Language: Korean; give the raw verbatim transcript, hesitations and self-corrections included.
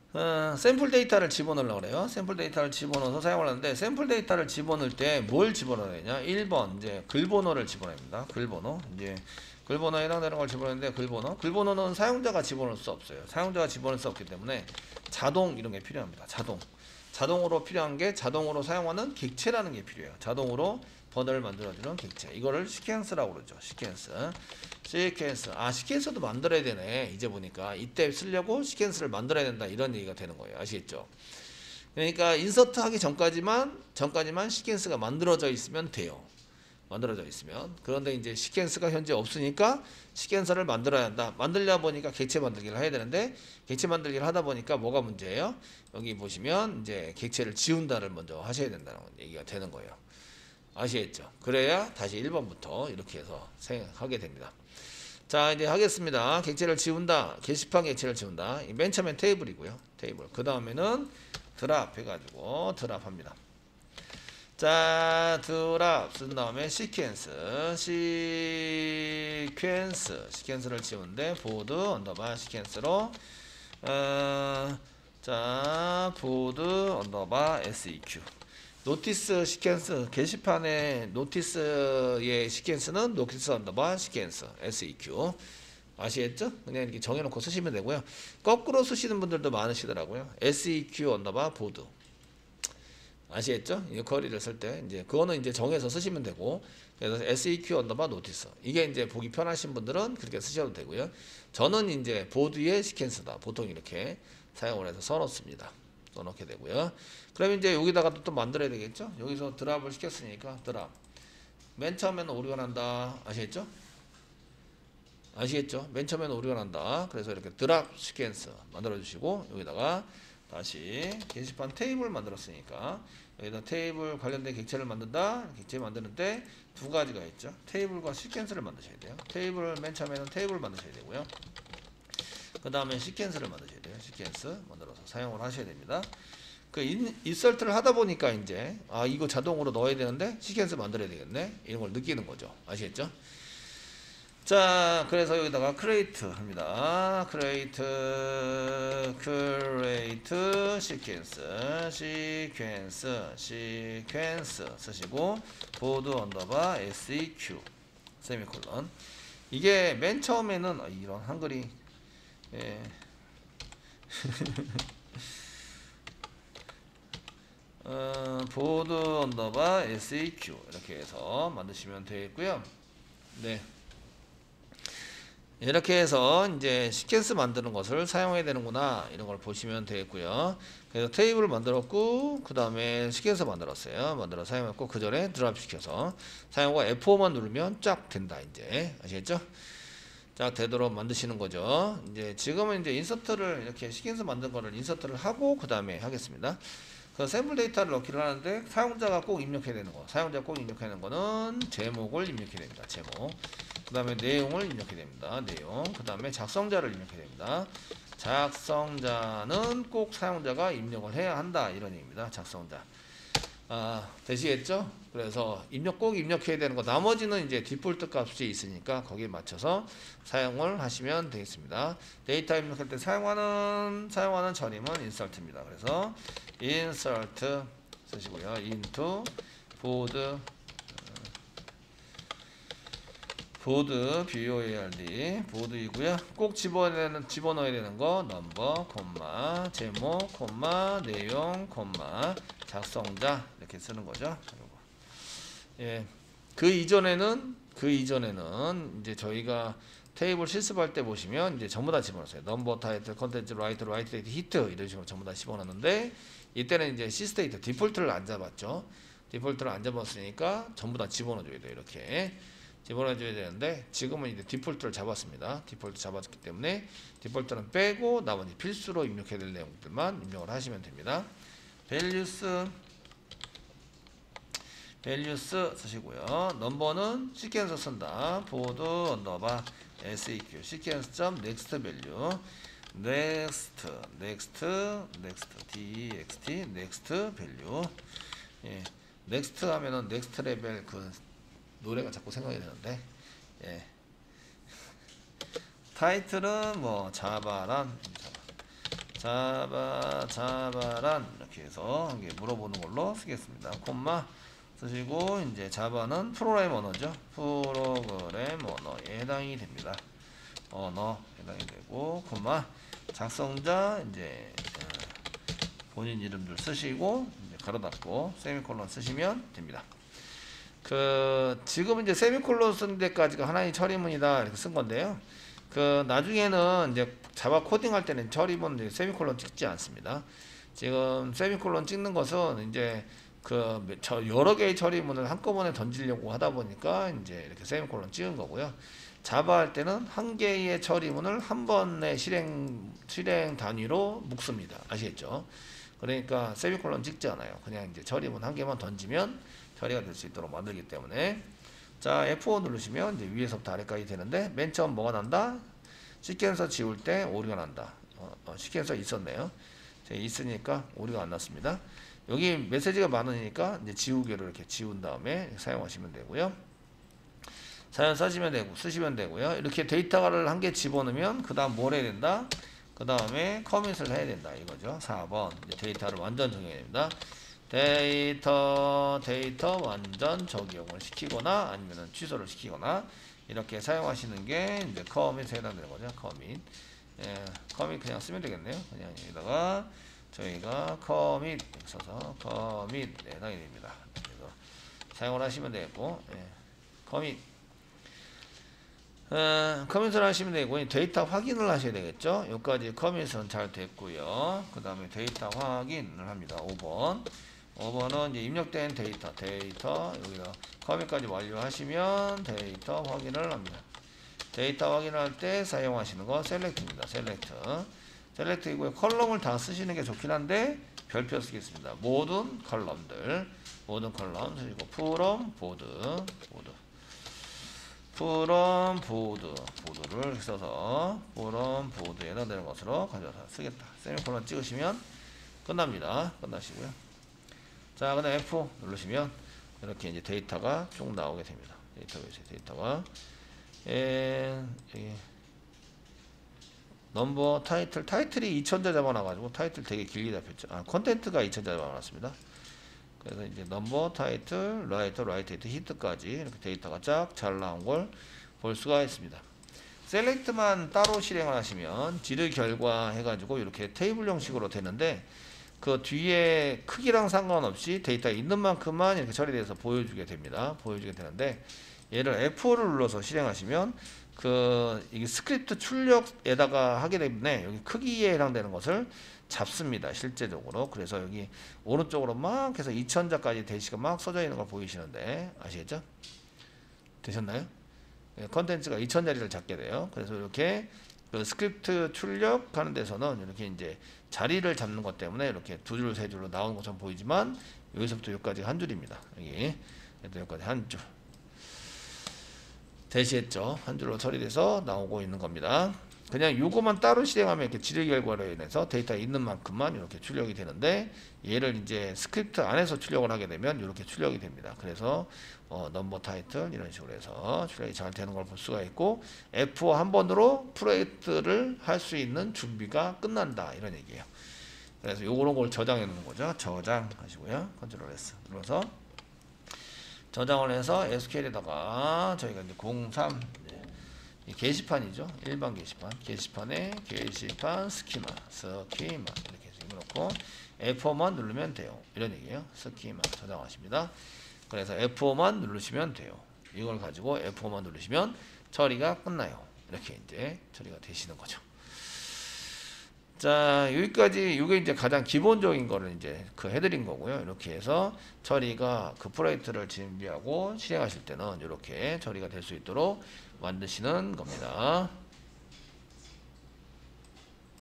어, 샘플 데이터를 집어넣으려고 그래요. 샘플 데이터를 집어넣어서 사용을 하는데, 샘플 데이터를 집어넣을 때 뭘 집어넣어야 되냐? 일 번 이제 글번호를 집어넣습니다. 글번호. 이제 글번호에 해당되는 걸 집어넣는데, 글번호. 글번호는 사용자가 집어넣을 수 없어요. 사용자가 집어넣을 수 없기 때문에 자동 이런 게 필요합니다. 자동. 자동으로 필요한 게, 자동으로 사용하는 객체라는 게 필요해요. 자동으로 번호를 만들어주는 객체. 이거를 시퀀스라고 그러죠. 시퀀스. 시퀀스. 아, 시퀀스도 만들어야 되네. 이제 보니까 이때 쓰려고 시퀀스를 만들어야 된다, 이런 얘기가 되는 거예요. 아시겠죠? 그러니까 인서트 하기 전까지만 전까지만 시퀀스가 만들어져 있으면 돼요. 만들어져 있으면. 그런데 이제 시퀀스가 현재 없으니까 시퀀스를 만들어야 한다. 만들려 보니까 객체 만들기를 해야 되는데, 객체 만들기를 하다 보니까 뭐가 문제예요? 여기 보시면 이제 객체를 지운다를 먼저 하셔야 된다는 얘기가 되는 거예요. 아시겠죠? 그래야 다시 일 번부터 이렇게 해서 생각하게 됩니다. 자, 이제 하겠습니다. 객체를 지운다. 게시판 객체를 지운다. 맨 처음엔 테이블이고요. 테이블. 그 다음에는 드랍 해가지고 드랍 합니다. 자, 드랍 쓴 다음에 시퀀스. 시퀀스. 시퀀스를 지우는데, 보드 언더바 시퀀스로, 어, 자, 보드 언더바 에스이큐. 노티스 시퀀스, 게시판의 노티스의 시퀀스는 노티스 언더바 시퀀스 에스이큐. 아시겠죠? 그냥 이렇게 정해놓고 쓰시면 되고요. 거꾸로 쓰시는 분들도 많으시더라고요. 에스이큐 언더바 보드. 아시겠죠? 이 거리를 쓸 때 이제 그거는 이제 정해서 쓰시면 되고, 그래서 에스이큐 언더바 노티스. 이게 이제 보기 편하신 분들은 그렇게 쓰셔도 되고요. 저는 이제 보드의 시퀀스다. 보통 이렇게 사용을 해서 써놓습니다. 써놓게 되고요. 그럼 이제 여기다가 또 만들어야 되겠죠? 여기서 드랍을 시켰으니까 드랍. 맨 처음에는 오류가 난다. 아시겠죠? 아시겠죠? 맨 처음에는 오류가 난다. 그래서 이렇게 드랍 시퀀스 만들어 주시고, 여기다가 다시 게시판 테이블 만들었으니까 여기다 테이블 관련된 객체를 만든다. 객체 만드는데 두 가지가 있죠. 테이블과 시퀀스를 만드셔야 돼요. 테이블 맨 처음에는 테이블 만드셔야 되고요. 그 다음에 시퀀스를 만드셔야 돼요. 시퀀스 만들어서 사용을 하셔야 됩니다. 그 인설트를 하다 보니까 이제 아, 이거 자동으로 넣어야 되는데 시퀀스 만들어야 되겠네, 이런 걸 느끼는 거죠. 아시겠죠? 자, 그래서 여기다가 create 합니다. create create sequence sequence sequence 쓰시고, 보드 언더바 seq 세미콜론. 이게 맨 처음에는, 아, 이런 한글이, 예. 어, 보드 언더바 seq 이렇게 해서 만드시면 되겠고요. 네. 이렇게 해서 이제 시퀀스 만드는 것을 사용해야 되는구나, 이런 걸 보시면 되겠고요. 그래서 테이블을 만들었고, 그 다음에 시퀀스 만들었어요. 만들어 사용했고, 그 전에 드랍 시켜서 사용과 에프 오만 누르면 쫙 된다. 이제 아시겠죠? 쫙 되도록 만드시는 거죠. 이제 지금은 이제 인서트를, 이렇게 시퀀스 만든 거를 인서트를 하고 그 다음에 하겠습니다. 그 샘플 데이터를 넣기를 하는데, 사용자가 꼭 입력해야 되는 거, 사용자가 꼭 입력해야 되는 거는 제목을 입력해야 됩니다. 제목. 그 다음에 내용을 입력해야 됩니다. 내용. 그 다음에 작성자를 입력해야 됩니다. 작성자는 꼭 사용자가 입력을 해야 한다, 이런 얘기입니다. 작성자. 아, 되시겠죠? 그래서 입력 꼭 입력해야 되는 거, 나머지는 이제 디폴트 값이 있으니까 거기에 맞춰서 사용을 하시면 되겠습니다. 데이터 입력할 때 사용하는 사용하는 전임은 인설트입니다. 그래서 insert 쓰시고요. into board 보드, 보드, 보드이고요. 꼭 집어내는, 집어넣어야 되는 거, 넘버, 콤마, 제목, 콤마, 내용, 콤마, 작성자, 이렇게 쓰는 거죠. 예. 그 이전에는, 그 이전에는 이제 저희가 테이블 실습할 때 보시면 이제 전부 다 집어넣었어요. 넘버, 타이틀, 컨텐츠, 라이트, 라이트, 데이트, 히트, 이런 식으로 전부 다 집어넣었는데, 이때는 이제 시스테이트, 디폴트를 안 잡았죠. 디폴트를 안 잡았으니까 전부 다 집어넣어줘야 돼요. 이렇게. 집어넣어줘야 되는데, 지금은 이제 디폴트를 잡았습니다. 디폴트 잡았기 때문에 디폴트는 빼고 나머지 필수로 입력해야 될 내용들만 입력을 하시면 됩니다. values values 쓰시고요. 넘버는 시퀀스 쓴다. 보드 언더바 seq sequence.next value next next next dxt next value. 예. next 하면은 next level 그 노래가 자꾸 생각이 되는데, 예. 타이틀은 뭐 자바란, 자바 자바란 이렇게 해서 이게 물어보는 걸로 쓰겠습니다. 콤마 쓰시고 이제 자바는 프로그램 언어죠. 프로그램 언어에 해당이 됩니다. 언어 해당이 되고 콤마 작성자 이제 본인 이름들 쓰시고 이제 가로 닫고 세미콜론 쓰시면 됩니다. 그 지금 이제 세미콜론 쓴 데까지가 하나의 처리문이다 이렇게 쓴 건데요. 그 나중에는 이제 자바 코딩할 때는 처리문 이제 세미콜론 찍지 않습니다. 지금 세미콜론 찍는 것은 이제 그 여러 개의 처리문을 한꺼번에 던지려고 하다 보니까 이제 이렇게 세미콜론 찍은 거고요. 자바 할 때는 한 개의 처리문을 한 번의 실행 실행 단위로 묶습니다. 아시겠죠? 그러니까 세미콜론 찍지 않아요. 그냥 이제 처리문 한 개만 던지면 처리가 될 수 있도록 만들기 때문에 자 에프 오 누르시면 이제 위에서부터 아래까지 되는데 맨 처음 뭐가 난다? 시퀀서 지울 때 오류가 난다. 어, 어, 시퀀서 있었네요. 있으니까 오류가 안 났습니다. 여기 메시지가 많으니까 이제 지우개로 이렇게 지운 다음에 사용하시면 되고요. 사연 쓰시면 되고 쓰시면 되고요. 이렇게 데이터를 한 개 집어넣으면 그 다음 뭘 해야 된다? 그 다음에 커밋을 해야 된다 이거죠. 사 번 데이터를 완전 적용해야 됩니다. 데이터 데이터 완전 적용을 시키거나 아니면 취소를 시키거나 이렇게 사용하시는 게 이제 커밋에 해당되는 거죠. 커밋 예, 커밋 그냥 쓰면 되겠네요. 그냥 여기다가 저희가 커밋 써서 커밋 해당이 됩니다. 그래서 사용을 하시면 되고 예, 커밋 어, 커밋을 하시면 되고 데이터 확인을 하셔야 되겠죠. 여기까지 커밋은 잘 됐고요. 그 다음에 데이터 확인을 합니다. 오 번 오 번은 이제 입력된 데이터 데이터 여기다 커밋까지 완료하시면 데이터 확인을 합니다. 데이터 확인할 때 사용하시는 거 셀렉트입니다. 셀렉트 셀렉트이고요. 컬럼을 다 쓰시는 게 좋긴 한데 별표 쓰겠습니다. 모든 컬럼들 모든 컬럼 쓰시고 프롬 보드 보드 프롬 보드 보드를 써서 프롬 보드에 해당되는 것으로 가져서 쓰겠다. 세미콜론 찍으시면 끝납니다. 끝나시고요. 자, 그다음 에프 오 누르시면 이렇게 이제 데이터가 쭉 나오게 됩니다. 데이터베이스 데이터가 에, 여기 넘버 타이틀 타이틀이 이천 자 잡아놔가지고 타이틀 되게 길게 잡혔죠. 아, 컨텐트가 이천 자 잡아놨습니다. 그래서 이제 넘버 타이틀 라이터 라이트 히트 히트까지 이렇게 데이터가 쫙 잘 나온 걸 볼 수가 있습니다. 셀렉트만 따로 실행을 하시면 지르 결과 해가지고 이렇게 테이블 형식으로 되는데 그 뒤에 크기랑 상관없이 데이터 있는 만큼만 이렇게 처리돼서 보여주게 됩니다. 보여주게 되는데 얘를 에프 오를 눌러서 실행하시면 그 이게 스크립트 출력에다가 하게 때문에 여기 크기에 해당되는 것을 잡습니다. 실제적으로. 그래서 여기 오른쪽으로 막 해서 이천 자까지 대시가 막 써져 있는 걸 보이시는데 아시겠죠? 되셨나요? 컨텐츠가 이천 자리를 잡게 돼요. 그래서 이렇게 그 스크립트 출력하는 데서는 이렇게 이제 자리를 잡는 것 때문에 이렇게 두 줄, 세 줄로 나오는 것처럼 보이지만 여기서부터 여기까지 한 줄입니다. 여기 여기까지 한 줄. 대시했죠. 한 줄로 처리돼서 나오고 있는 겁니다. 그냥 요거만 따로 실행하면 이렇게 지르 결과로 인해서 데이터 있는 만큼만 이렇게 출력이 되는데 얘를 이제 스크립트 안에서 출력을 하게 되면 이렇게 출력이 됩니다. 그래서 어, 넘버 타이틀 이런 식으로 해서 출력이 잘 되는 걸 볼 수가 있고 에프 오 한 번으로 프로젝트를 할 수 있는 준비가 끝난다 이런 얘기예요. 그래서 요런 걸 저장해 놓는 거죠. 저장하시고요. 컨트롤 S 눌러서 저장을 해서 에스큐엘에다가 저희가 이제 공삼 게시판이죠. 일반 게시판. 게시판에 게시판 스키마, 스키마 이렇게 해서 입어놓고 에프 오만 누르면 돼요. 이런 얘기예요. 스키마 저장하십니다. 그래서 에프 오만 누르시면 돼요. 이걸 가지고 에프 오만 누르시면 처리가 끝나요. 이렇게 이제 처리가 되시는 거죠. 자, 여기까지 이게 이제 가장 기본적인 거를 이제 그 해드린 거고요. 이렇게 해서 처리가 그 프로젝트를 준비하고 실행하실 때는 이렇게 처리가 될 수 있도록 만드시는 겁니다.